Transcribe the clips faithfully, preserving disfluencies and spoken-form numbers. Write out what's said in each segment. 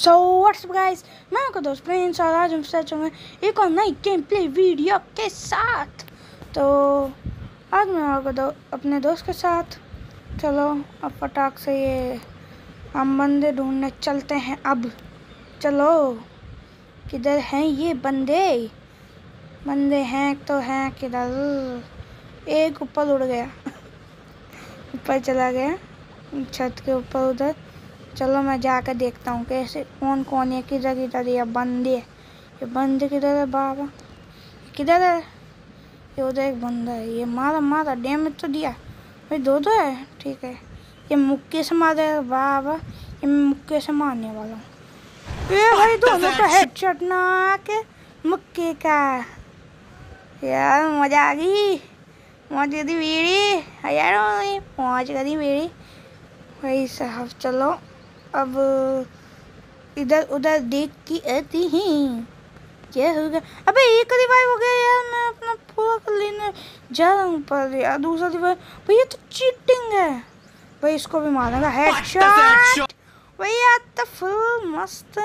So what's up guys, मैं आपका दोस्त प्रिंस और आज हम स्टार्ट होंगे एक और नई गेम प्ले वीडियो के साथ। तो आज मैं आपका दो, अपने दोस्त के साथ चलो अब फटाक से ये हम बंदे ढूंढने चलते हैं। अब चलो किधर हैं ये बंदे बंदे हैं तो हैं किधर। एक ऊपर उड़ गया ऊपर चला गया छत के ऊपर उधर। चलो मैं जाकर देखता हूँ कैसे कौन कौन है, किधर किधर ये बंदे ये बंदे किधर है बाबा, किधर है ये। उधर एक बंदा है, ये मारा मारा डैमेज तो दिया भाई, दो दो है ठीक है। ये मुक्के से मारे बाबा, ये मुक्के से मारने वाला हूँ। ये भाई दोनों का हेडशॉट ना के मुक्के का। यार मजा आ गई, मौज करी बेड़ी यार, मौज करी बेड़ी भाई साहब। चलो अब इधर उधर देख के आती हैं क्या होगा। अबे एक रिवाइव हो गया यार, मैं अपना पूरा कर लेने जा रहा हूँ पर यार दूसरा रिवाइव भैया तो चीटिंग है भाई। इसको भी मारेगा हेडशॉट भैया तो फुल मस्त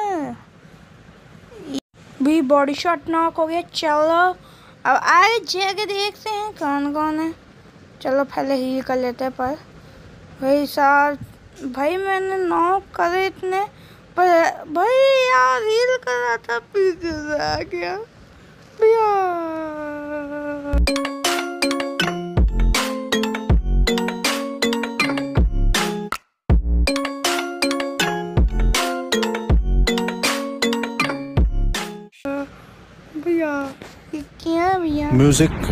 भी बॉडी शॉट नॉक हो गया। चलो अब आगे जाके देखते हैं कौन कौन है। चलो पहले हील कर लेते हैं पर भाई साहब भाई मैंने नॉक करे इतने पर भाई यार हील कर रहा था पीछे से आ गया भैया। भैया ये क्या भैया म्यूजिक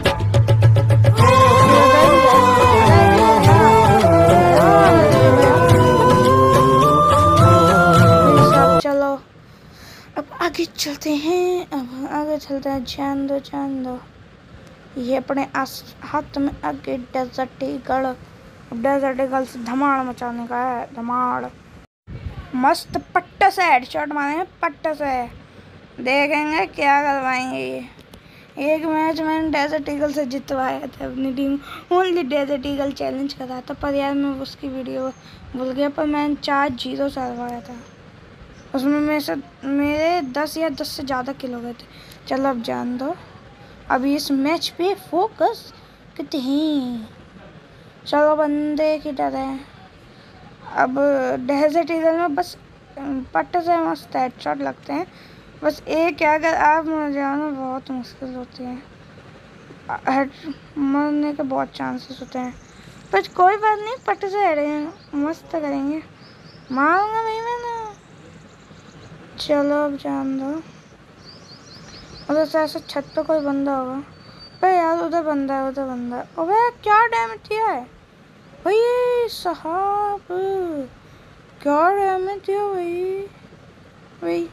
आगे चलते हैं, अब आगे चलते हैं। जान दो जान दो ये अपने आस हाथ में आगे डेजर्ट ईगल। अब डेजर्ट ईगल से धमाल मचाने का है, धमाल मस्त पट्टे से हेडशॉट मारेंगे पट्टे से। देखेंगे क्या करवाएंगे ये। एक मैच मैंने डेजर्ट ईगल से जितवाया था अपनी team, only desert eagle challenge कर रहा था पर यार मैं उसकी वीडियो भूल गया। पर मैंने चार जीरो से हरवाया था, उसमें मेरे से मेरे दस या दस से ज़्यादा किल हो गए थे। चलो अब जान दो, अभी इस मैच पे फोकस करते हैं। चलो बंदे किधर है। अब डेजर्ट ईगल में बस पट्टे से मस्त हेडशॉट लगते हैं। बस एक है, अगर आप मर जाओ ना बहुत मुश्किल होती है, हेड मरने के बहुत चांसेस होते हैं। पर कोई बात नहीं, पट्टे से हेड मस्त करेंगे, मारूंगा भाई मैं ना। चलो अब जान दो, उधर से ऐसा छत पे कोई बंदा होगा भाई यार। उधर बंदा है उधर बंदा है। अबे क्या डैमेज दिया है भाई साहब, क्या डैमेज दिया भाई भाई।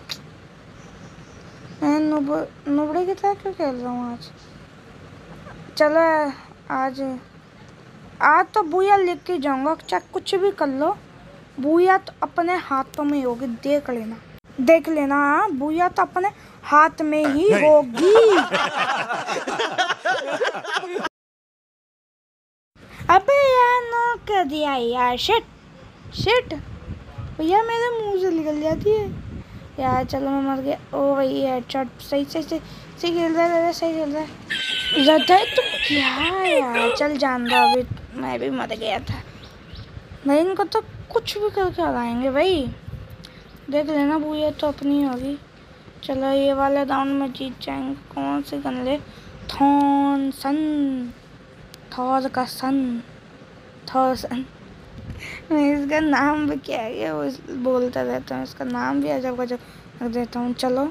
मैं नुब नुबड़े की तरह क्यों खेल रहा हूँ आज। चलो आज आज तो बुया लिख के जाऊँगा, चाहे कुछ भी कर लो बुया तो अपने हाथों में होगी, देख लेना देख लेना बुया तो अपने हाथ में ही होगी। अबे यार नो कर दिया यार, शिट शिट भैया मेरे मुंह से निकल जाती है यार। चलो मैं मर गया। ओ भाई हेडशॉट सही सही सही सही खेल रहा है, सही खेल रहा है ज़्यादा तो क्या यार। चल जान दो, अभी मैं भी मर गया था भाई। इनको तो कुछ भी करके हराएंगे भाई, देख लेना बुया तो अपनी होगी। चलो ये वाले राउंड में जीत जाएंगे। कौन सी गन ले, थॉन सन थॉर का सन थॉर सन मैं इसका नाम भी क्या है वो बोलता रहता हूँ, इसका नाम भी अजब गजब रख देता हूँ। चलो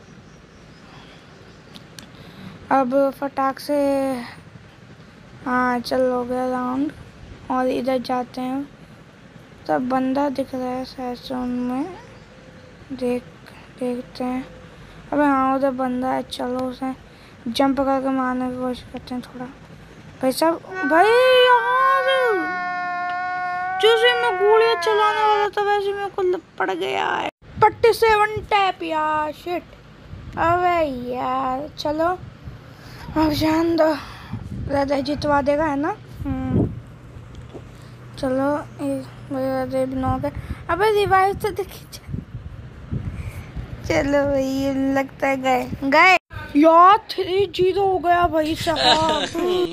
अब फटाक से हाँ चल हो गया राउंड और इधर जाते हैं। तब बंदा दिख रहा है शायद से उनमें, देख देखते हैं। अबे हाँ उधर बंदा है, चलो उसे जंप करके मारने की कोशिश करते हैं थोड़ा। भाई साहब भाई यार जैसे मैं गोलियां चलाने वाला था वैसे मेरे को पड़ गया है पट्टी से वन टैप यार, शिट। अबे यार चलो अब जान दो, राजा जितवा देगा है ना। चलो एक नौ के। अबे रिवाइव तो देखिए चलो भाई, लगता है गए गए यार। थ्री जीरो हो गया भाई साहब।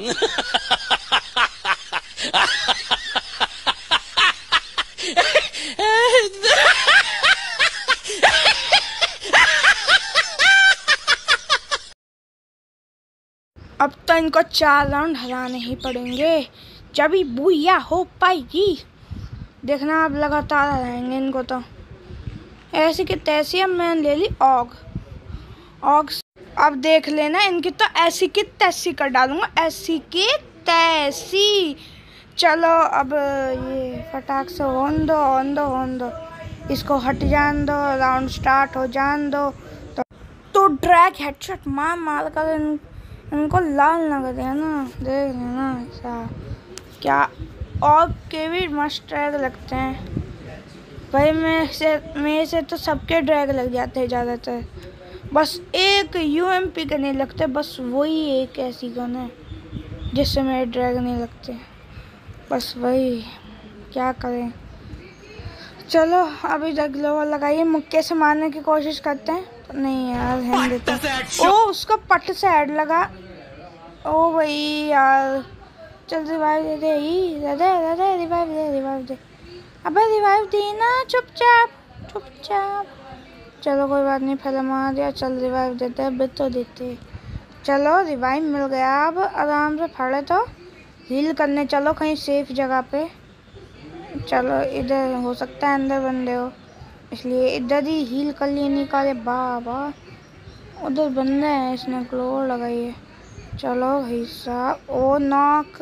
अब तो इनको चार राउंड हराने ही पड़ेंगे, जब ही बुया हो पाएगी। देखना अब लगातार हराएंगे इनको। तो ऐसी की तैसी अब मैंने ले ली ऑग ऑग। अब देख लेना इनकी तो ऐसी की तैसी कर डालूंगा, ऐसी की तैसी। चलो अब ये फटाक से होन दो होन दो होन दो, इसको हट जान दो, राउंड स्टार्ट हो जान दो। तो, तो ड्रैग हेडशॉट मार मार कर इन, इनको लाल ना कर दिया ना। देख लेना ऐसा क्या। और के भी मस्त ड्रैग लगते हैं भाई। मेरे से मेरे से तो सबके ड्रैग लग जाते हैं ज़्यादातर, बस एक यूएमपी के नहीं लगते। बस वही एक ऐसी गन है जिससे मेरे ड्रैग नहीं लगते, बस वही। क्या करें। चलो अभी तक लोग लगाइए, मुक्के से मारने की कोशिश करते हैं। नहीं यार हैंड देते हैं। ओ उसका पट से हेड लगा। ओ भाई यार, चल रिवाइव दे दे ही, दे दे दे दे रिवाइव दे रिवाइव दे। अबे रिवाइव दी ना, चुपचाप चुपचाप। चलो कोई बात नहीं, पहले मार दिया। चल रिवाइव देते हैं, बिट तो देते। चलो रिवाइव मिल गया। अब आराम से फड़े तो हील करने चलो कहीं सेफ जगह पे। चलो इधर हो सकता है अंदर बंदे हो, इसलिए इधर ही हील कर लिए। निकाले बाबा, उधर बंदे हैं, इसने ग्लोर लगाई है। चलो भाई साहब। ओ नॉक।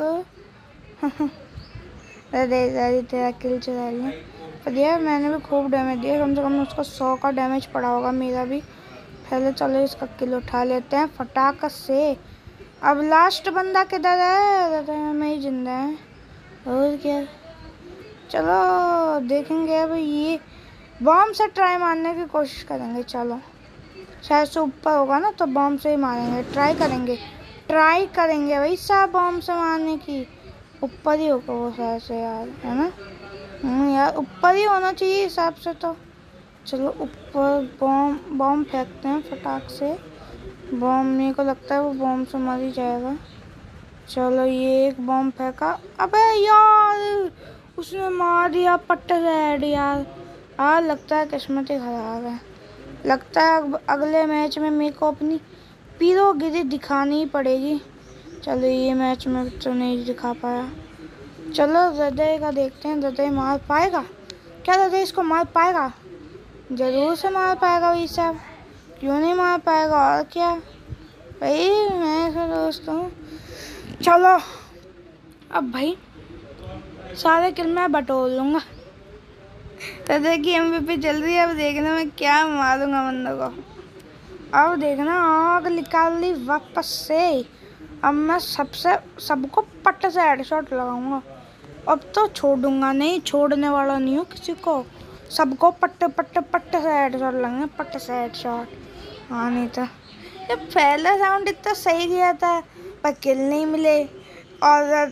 अरे तेरा किल चला लिया पर यार, मैंने भी खूब डैमेज दिया। कम से कम उसको सौ का डैमेज पड़ा होगा, मेरा भी। पहले चलो इसका किल उठा लेते हैं फटाक से। अब लास्ट बंदा किधर है? मैं ही जिंदा है और क्या। चलो देखेंगे अब ये बॉम्ब से ट्राई मारने की कोशिश करेंगे। चलो शायद से ऊपर होगा ना, तो बॉम्ब से ही मारेंगे। ट्राई करेंगे ट्राई करेंगे भाई साहब बॉम्ब से मारने की। ऊपर ही होगा वो शायद से यार, है ना? हम्म यार ऊपर ही होना चाहिए हिसाब से तो। चलो ऊपर बॉम्ब बॉम्ब फेंकते हैं फटाक से। बॉम्ब मेरे को लगता है वो बॉम्ब से मर ही जाएगा। चलो ये एक बॉम्ब फेंका। अबे यार उसने मार दिया पट्टे से हेड यार। आ लगता है किस्मत ही खराब है। लगता है अगले मैच में मेरे को अपनी पीरोगिरी दिखानी ही पड़ेगी। चलो ये मैच में तो नहीं दिखा पाया। चलो हृदय का देखते हैं, हृदय मार पाएगा क्या? हृदय इसको मार पाएगा? जरूर से मार पाएगा भाई साहब, क्यों नहीं मार पाएगा। और क्या भाई, मैं ऐसा दोस्त हूँ। चलो अब भाई सारे किल मैं बटोर लूँगा। हृदय की एमवीपी चल रही है। अब देखना मैं क्या मारूंगा बंदों को। अब देखना आग निकाल ली वापस से। अब मैं सबसे सबको पट्ट से हेडशॉट लगाऊंगा। अब तो छोड़ूंगा नहीं, छोड़ने वाला नहीं हूँ किसी को। सबको पट्ट पट्ट पट्ट से हेडशॉट लगाएंगे, पट्ट से हेडशॉट। हाँ नहीं तो ये पहला राउंड इतना सही गया था पर किल नहीं मिले। और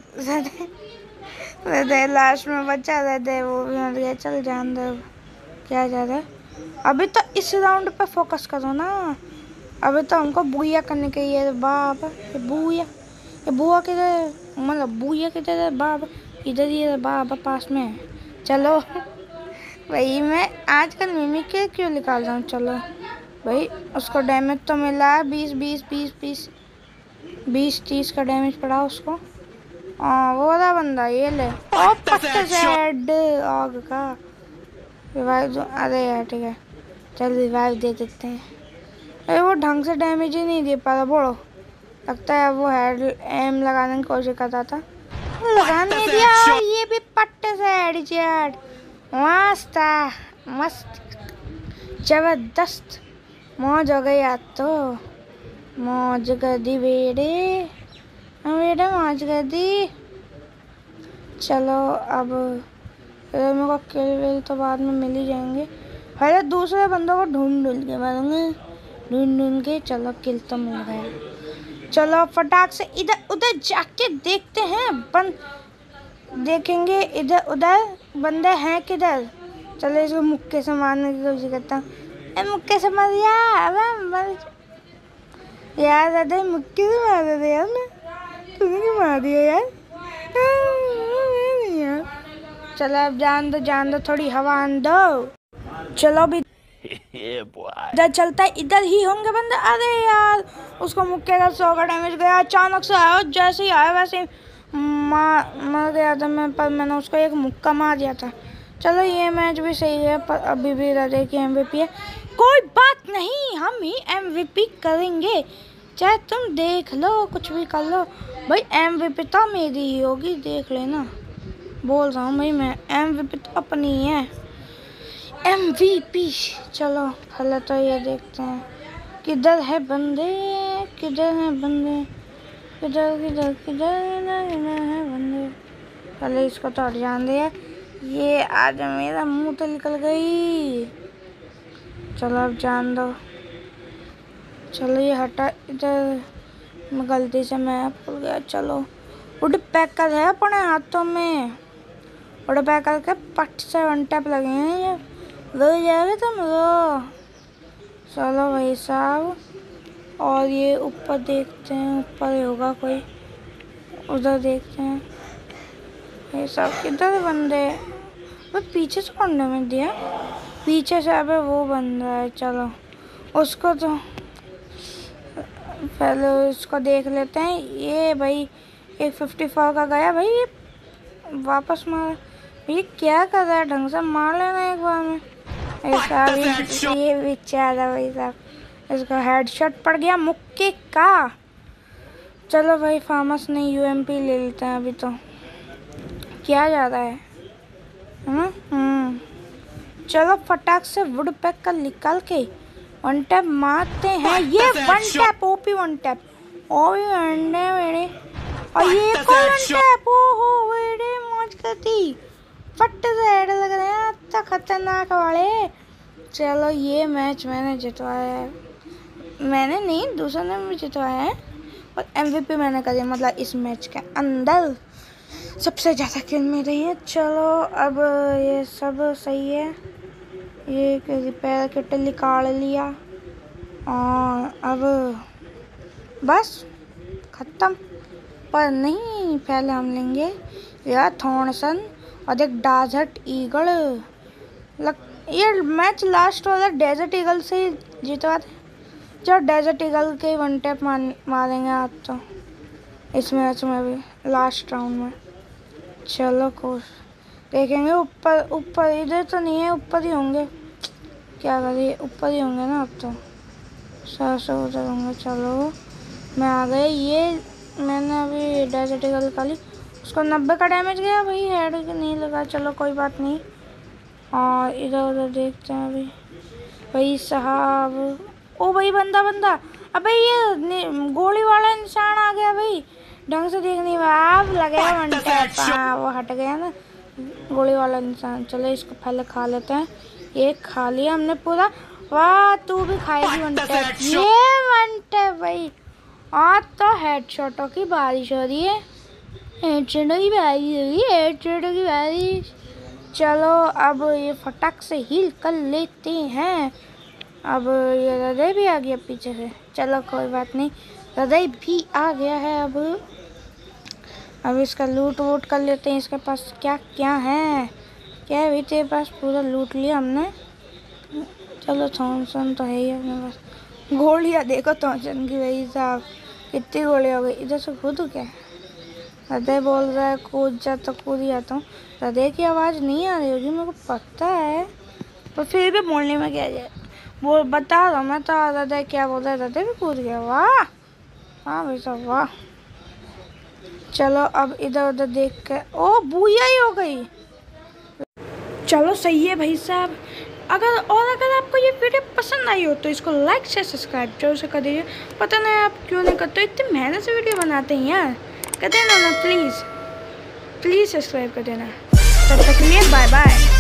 लास्ट में बचा रहते वो भी मर गया। चल जान दो, क्या जा रहा है। अभी तो इस राउंड पे फोकस करो ना। अभी तो हमको बुया करने के लिए। बाबा ये बुया, ये बुआ किधर, मतलब बुया किधर है? बाबा इधर ही है, बाबा पास में है। चलो भाई मैं आजकल मिमिक के क्यों निकाल रहा हूँ। चलो भाई उसको डैमेज तो मिला बीस बीस बीस बीस बीस तीस का डैमेज पड़ा उसको। हाँ वो रहा बंदा, ये ले। ओ पट्टे से हेड आग का रिवाइव। अरे यार ठीक है, चल रिवाइव दे देते हैं। अरे वो ढंग से डैमेज ही नहीं दे पा रहा। बोलो लगता है वो हेड एम लगाने की कोशिश करता था, लगा नहीं दिया। ये भी पट्टे से हेडशॉट। मस्त मस्त जबरदस्त मौज हो गई आज तो। मौज कर दी बेड़े बेटे, मौज कर दी। चलो अब मेरे को किल विल तो बाद में मिल ही जाएंगे। पहले दूसरे बंदों को ढूंढ ढूंढ के मारूंगे, ढूंढ ढूंढ के। चलो किल तो मिल गया। चलो फटाक से इधर उधर जाके देखते हैं। बंद देखेंगे इधर उधर बंदे हैं किधर। चलो इसको मुक्के से मारने की कोशिश करता हूँ। मुक्के से मर गया। अब मर यार दादा मुक्के से मार दे यार। मैं तूने क्यों मार दिया यार? नहीं यार। चलो अब जान दो जान दो थोड़ी हवा आन दो। चलो अभी इधर चलता है, इधर ही होंगे बंदे। अरे यार उसको मुक्के का सौ का डैमेज गया। अचानक से आया, जैसे ही आया वैसे मार मर गया था मैं, पर मैंने उसको एक मुक्का मार दिया था। चलो ये मैच भी सही है, पर अभी भी रदे की एमवीपी है। कोई बात नहीं, हम ही एमवीपी करेंगे, चाहे तुम देख लो कुछ भी कर लो भाई। एमवीपी तो मेरी ही होगी, देख लेना। बोल रहा हूँ भाई मैं, एमवीपी तो अपनी ही है, एमवीपी। चलो पहले तो ये देखते हैं किधर है बंदे, किधर है बंदे, किधर किधर किधर है बंदे। पहले इसको तो हट जान दे। ये आज मेरा मुंह तो निकल गई। चलो अब जान दो। चलो ये हटा इधर, मैं गलती से मैं भूल गया। चलो वुड पैकर है अपने हाथों में, वुड पैकर के पट से वन टैप लगे हैं। ये रो जाएगा तुम रो। चलो भाई साहब, और ये ऊपर देखते हैं, ऊपर होगा कोई, उधर देखते हैं। ये सब किधर बंदे? वो पीछे से कौन डैमेज दिया? पीछे से अबे वो बंदा है। चलो उसको तो पहले उसको देख लेते हैं। ये भाई एक फिफ्टी फोर का गया भाई, ये वापस मार। ये क्या कर रहा है? ढंग से मार लेना एक बार में। ऐसा भी ये बेचारा भाई साहब, इसको हेडशॉट पड़ गया मुक्के का। चलो भाई फार्मस ने यूएमपी ले लेते हैं अभी। तो क्या जा रहा है? हम्म चलो फटाक से वुड पैक का निकाल के वन टैप मारते हैं। ये one tap OP one tap OP one tap मेरे, और ये वन टैप ओहो मेरे मौज करती फट से हेड लग रहे हैं तो खतरनाक वाले। चलो ये मैच मैंने जितवाया है, मैंने नहीं दूसरे ने भी जितवाया है, और एमवीपी मैंने करी, मतलब इस मैच के अंदर सबसे ज़्यादा किल मेरी है। चलो अब ये सब सही है। ये रिपेयर किट निकाल लिया और अब बस ख़त्म। पर नहीं, पहले हम लेंगे या थॉर्नसन और एक डेजर्ट ईगल। लग ये मैच लास्ट वाला डेजर्ट ईगल से ही जीतवा थे। जो डेजर्ट ईगल के वन टैप मारेंगे आप तो इस मैच में भी लास्ट राउंड में। चलो कोश देखेंगे। ऊपर ऊपर इधर तो नहीं है, ऊपर ही होंगे। क्या करिए, ऊपर ही होंगे ना अब तो, सर से उधर होंगे। चलो मैं आ गए। ये मैंने अभी डेजर्ट ईगल निकाली, उसको नब्बे का डैमेज गया भाई, हेड नहीं लगा। चलो कोई बात नहीं। और इधर उधर देखते हैं अभी भाई साहब। ओ भाई बंदा बंदा, अबे ये गोली वाला इंसान आ गया भाई, ढंग से देख नहीं पाया। अब लगेगा वन टैप। हाँ वो हट गया ना गोली वाला इंसान। चलो इसको पहले खा लेते हैं। ये खा लिया हमने पूरा। वाह तू भी खाएगी वन टैप। ये वन टैप भाई। आज तो हेडशॉटों की बारिश हो रही है, हेडशॉटों की बारिश हो रही है, हेडशॉटों की बारिश। चलो अब ये फटाक से हील कर लेते हैं। अब ये हृदय भी आ गया पीछे से। चलो कोई बात नहीं, हृदय भी आ गया है। अब अब इसका लूट वूट कर लेते हैं। इसके पास क्या क्या है? क्या है भाई तेरे पास? पूरा लूट लिया हमने। चलो थॉमसन तो है ही अपने पास। गोलियाँ देखो थॉमसन की भाई साहब, कितनी गोलियाँ हो गई। इधर से कूद क्या? हृदय बोल रहा है कूद जा, तो कूद जाता हूँ। हृदय की आवाज़ नहीं आ रही होगी मेरे को पता है, पर फिर भी बोलने में क्या जाए। वो बता रहा मैं तो, हृदय क्या बोल रहा है। हृदय भी कूद गया। वाह हाँ भाई साहब वाह। चलो अब इधर उधर देख के, ओ बुया ही हो गई। चलो सही है भाई साहब। अगर और अगर आपको ये वीडियो पसंद आई हो तो इसको लाइक से सब्सक्राइब जरूर से कर दीजिए। पता नहीं आप क्यों नहीं करते, इतनी मेहनत से वीडियो बनाते हैं यार, कर देना ना प्लीज़, प्लीज़ सब्सक्राइब कर देना। तब तक के लिए बाय बाय।